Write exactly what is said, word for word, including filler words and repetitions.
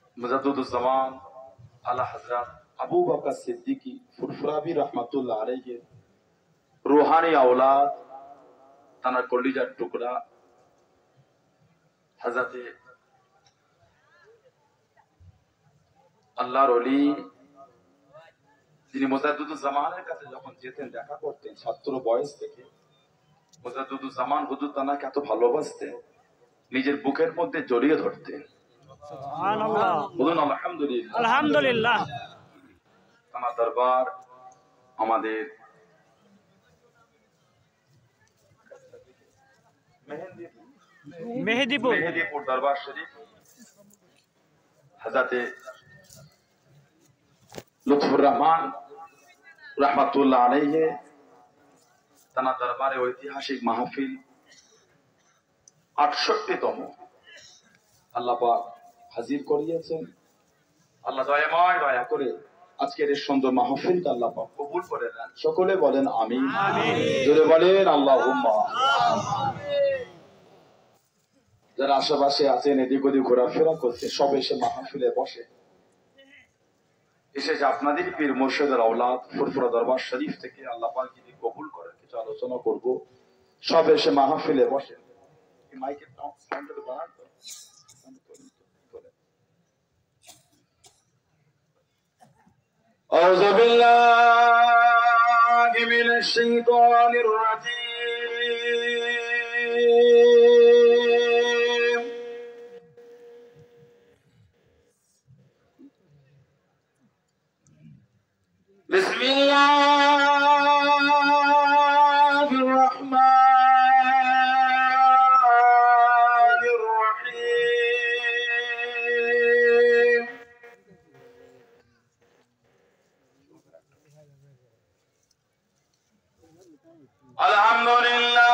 মুজাদ্দিদুজ্জামান আলা হযরত আবু বকর সিদ্দিকী ফুরফুরাবি রহমাতুল্লাহ আলাইহি রূহানি আওলাদ তানার কলিজার টুকরা হযরতে আল্লাহর ওলি যিনি মুজাদ্দিদুজ্জামানের কাছে যখন যেতেন দেখা করতেন ছাত্র বয়স থেকে, মুজাদ্দিদুজ্জামান হুজুর তানাকে এত ভালোবাসতেন নিজের বুকের মধ্যে জড়িয়ে ধরতেন। সুবহানাল্লাহ, বলুন আলহামদুলিল্লাহ। আলহামদুলিল্লাহ। তানার দরবার আমাদের মেহেদীপুর মেহেদীপুর দরবার শরীফ হযরতে লুৎফুর রহমান রহমাতুল্লাহ আলাইহি তানার দরবারে ঐতিহাসিক মাহফিল আটষট্টি তম আল্লাহ পাক হাজির করিয়েছেন। আল্লাহ দয়াময় দয়া করে আজকের এই সুন্দর মাহফিলকে আল্লাহ পাক কবুল করে নেন। সকলে বলেন আমিন। জোরে বলেন আল্লাহুম্মা আমিন। যারা আশেপাশে আছেন এদিক ওদিক ঘোরাফেরা করতে সব এসে মাহফিলে বসে, এসে যে আপনাদের পীর মুর্শিদের আওলাদ ফুরফুরা দরবার শরীফ থেকে আল্লাহ পাক যদি কবুল করেন কিছু আলোচনা করব, সব এসে মাহফিলে বসে। মাইকের সাউন্ডটা বাড়ান তো। أعوذ بالله من الشيطان الرجيم. بسم الله الرحمن الرحيم. الحمد لله